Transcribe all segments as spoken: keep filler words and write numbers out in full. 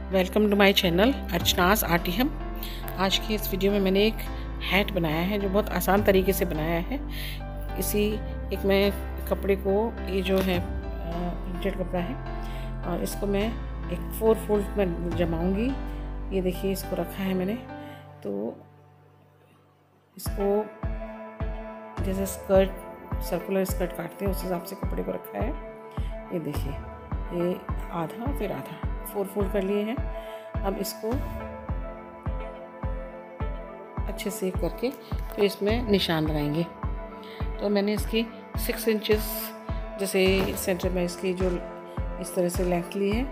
Welcome to my channel Archana's आर्टिहम। आज के इस वीडियो में मैंने एक हैट बनाया है जो बहुत आसान तरीके से बनाया है। इसी एक मैं कपड़े को, ये जो है प्रिंटेड कपड़ा है, और इसको मैं एक फोर फोल्ड में जमाऊंगी। ये देखिए, इसको रखा है मैंने। तो इसको जैसे स्कर्ट, सर्कुलर स्कर्ट काटते हैं उस हिसाब से कपड़े को रखा है। ये देखिए, ये आधा फिर आधा फोर फोल्ड कर लिए हैं। अब इसको अच्छे से करके फिर इसमें निशान लगाएंगे। तो मैंने इसकी सिक्स इंचेस जैसे सेंटर में इसकी जो इस तरह से लेंथ ली है,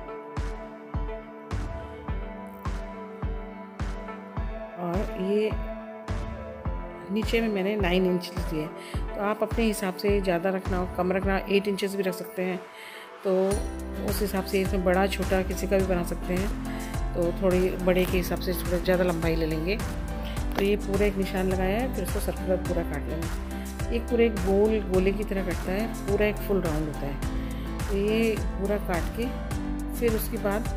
और ये नीचे में मैंने नाइन इंच लिए। तो आप अपने हिसाब से ज़्यादा रखना हो, कम रखना, एट इंचेस भी रख सकते हैं। तो उस हिसाब से इसमें बड़ा छोटा किसी का भी बना सकते हैं। तो थोड़ी बड़े के हिसाब से थोड़ा ज़्यादा लंबाई ले लेंगे। तो ये पूरा एक निशान लगाया है, फिर उसको सर्कुलर पूरा काट लेंगे। एक पूरे एक गोल गोले की तरह कटता है, पूरा एक फुल राउंड होता है। तो ये पूरा काट के फिर उसके बाद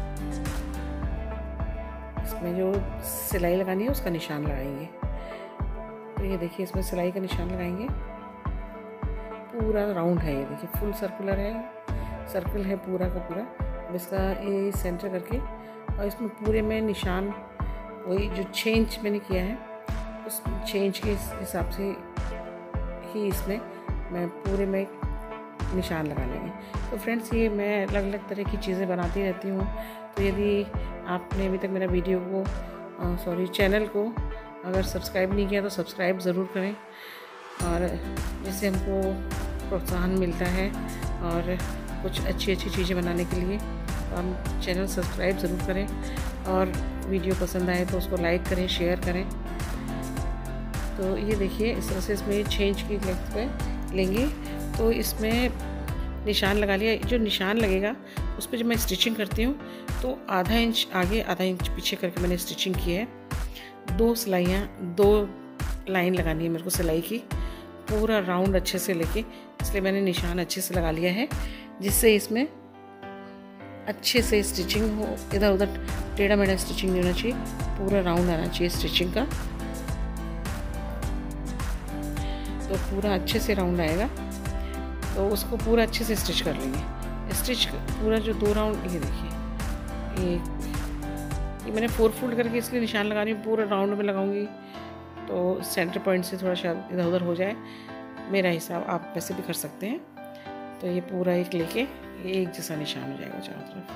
इसमें जो सिलाई लगानी है उसका निशान लगाएंगे। तो ये देखिए, इसमें सिलाई का निशान लगाएंगे। पूरा राउंड है, ये देखिए फुल सर्कुलर है, सर्कल है पूरा का पूरा। अब इसका ये सेंटर करके और इसमें पूरे में निशान, वही जो छः इंच मैंने किया है उस छः इंच के हिसाब से ही इसमें मैं पूरे में निशान लगा लेंगे। तो फ्रेंड्स, ये मैं अलग अलग तरह की चीज़ें बनाती रहती हूँ। तो यदि आपने अभी तक मेरा वीडियो को सॉरी चैनल को अगर सब्सक्राइब नहीं किया तो सब्सक्राइब ज़रूर करें, और जिससे हमको प्रोत्साहन मिलता है और कुछ अच्छी अच्छी चीज़ें बनाने के लिए। तो हम चैनल सब्सक्राइब ज़रूर करें, और वीडियो पसंद आए तो उसको लाइक करें, शेयर करें। तो ये देखिए, इस तरह से इसमें छः इंच की लेंथ पे लेंगे। तो इसमें निशान लगा लिया। जो निशान लगेगा उस पर जब मैं स्टिचिंग करती हूँ तो आधा इंच आगे आधा इंच पीछे करके मैंने स्टिचिंग की है। दो सिलाइयाँ, दो लाइन लगानी है मेरे को सिलाई की, पूरा राउंड अच्छे से लेके, इसलिए मैंने निशान अच्छे से लगा लिया है, जिससे इसमें अच्छे से स्टिचिंग हो। इधर उधर टेढ़ा मेढ़ा स्टिचिंग नहीं होना चाहिए, पूरा राउंड आना चाहिए स्टिचिंग का। तो पूरा अच्छे से राउंड आएगा, तो उसको पूरा अच्छे से स्टिच कर लेंगे। स्टिच पूरा जो दो राउंड, ये देखिए, ये ये मैंने फोर फोल्ड करके इसलिए निशान लगा रही हूँ, पूरा राउंड में लगाऊंगी तो सेंटर पॉइंट से थोड़ा शायद इधर उधर हो जाए, मेरा हिसाब। आप वैसे भी कर सकते हैं। तो ये पूरा एक लेके ये एक जैसा निशान हो जाएगा चारों तरफ।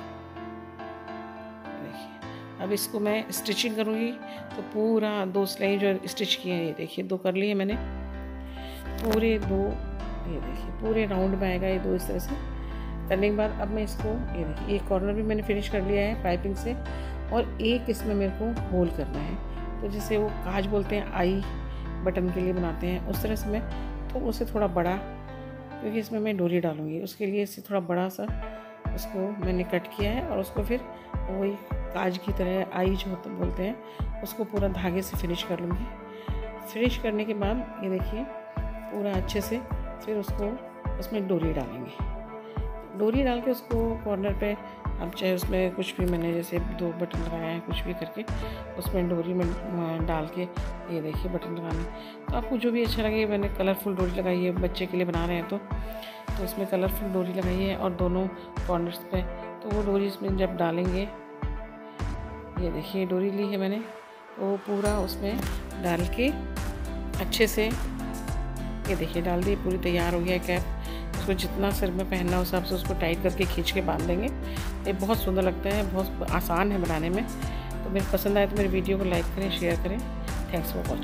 देखिए, अब इसको मैं स्टिचिंग करूँगी। तो पूरा दो सिलाई जो स्टिच किए हैं, ये देखिए दो कर लिए मैंने, पूरे दो, ये देखिए पूरे राउंड में आएगा ये दो। इस तरह से करने के बाद अब मैं इसको, ये देखिए एक कॉर्नर भी मैंने फिनिश कर लिया है पाइपिंग से, और एक इसमें मेरे को होल करना है। तो जैसे वो काज बोलते हैं, आई बटन के लिए बनाते हैं, उस तरह से मैं तो उससे थोड़ा बड़ा, क्योंकि इसमें मैं डोरी डालूंगी, उसके लिए इससे थोड़ा बड़ा सा उसको मैंने कट किया है। और उसको फिर वही काज की तरह आई जो होते बोलते हैं, उसको पूरा धागे से फिनिश कर लूँगी। फिनिश करने के बाद ये देखिए पूरा अच्छे से फिर उसको उसमें डोरी डालेंगे। डोरी डाल के उसको कॉर्नर पे, अब चाहे उसमें कुछ भी, मैंने जैसे दो बटन लगाए हैं, कुछ भी करके उसमें डोरी में डाल के, ये देखिए बटन लगाने। तो आपको जो भी अच्छा लगे, मैंने कलरफुल डोरी लगाई है, बच्चे के लिए बना रहे हैं तो तो उसमें कलरफुल डोरी लगाई है, और दोनों कॉर्नर्स पे। तो वो डोरी इसमें जब डालेंगे, ये देखिए डोरी ली है मैंने, वो पूरा उसमें डाल के अच्छे से, ये देखिए डाल दी, पूरी तैयार हो गया कैप। उसको जितना सिर में पहनना उस हिसाब से उसको टाइट करके खींच के बांध देंगे। ये बहुत सुंदर लगता है, बहुत आसान है बनाने में। तो मेरे पसंद आए तो मेरे वीडियो को लाइक करें, शेयर करें। Thanks for watching.